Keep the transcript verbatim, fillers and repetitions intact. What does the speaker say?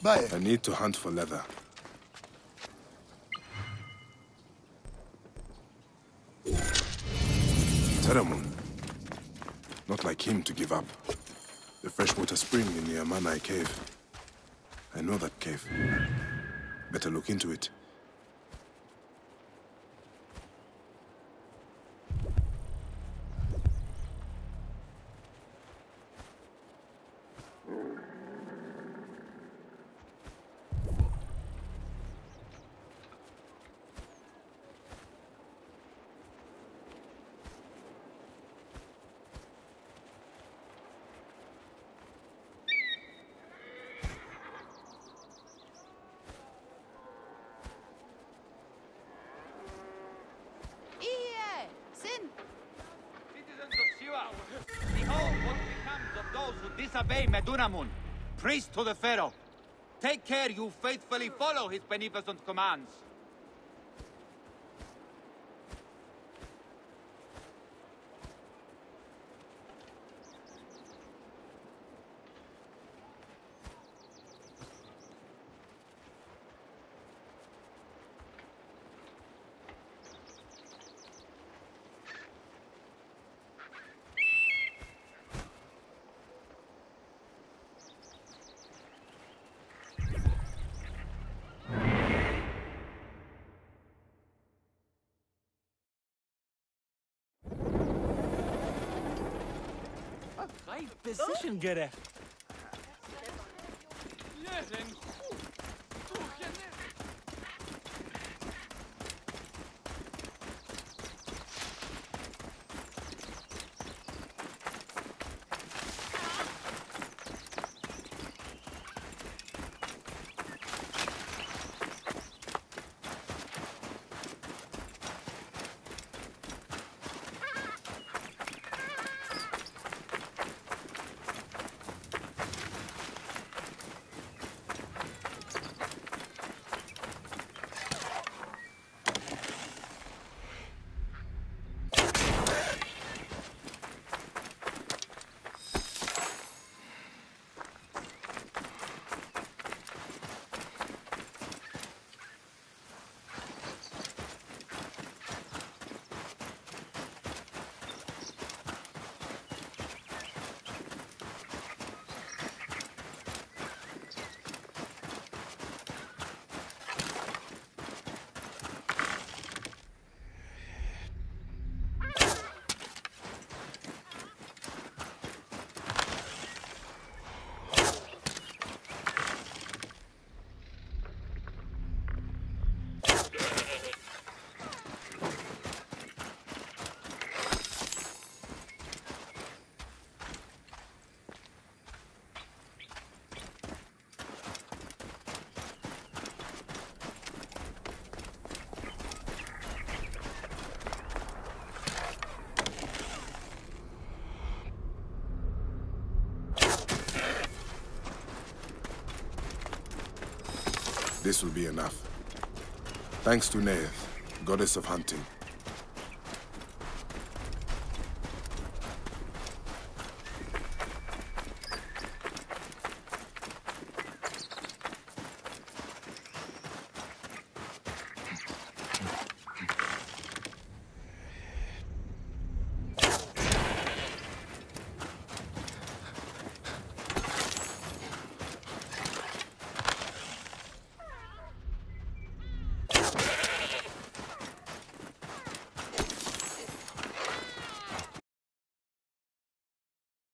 Bye. I need to hunt for leather. Teramun. Not like him to give up. The freshwater spring in the Amanai cave. I know that cave. Better look into it. Behold what becomes of those who disobey Medunamun, priest to the Pharaoh. Take care you faithfully follow his beneficent commands. Position gerecht. This will be enough. Thanks to Neith, goddess of hunting.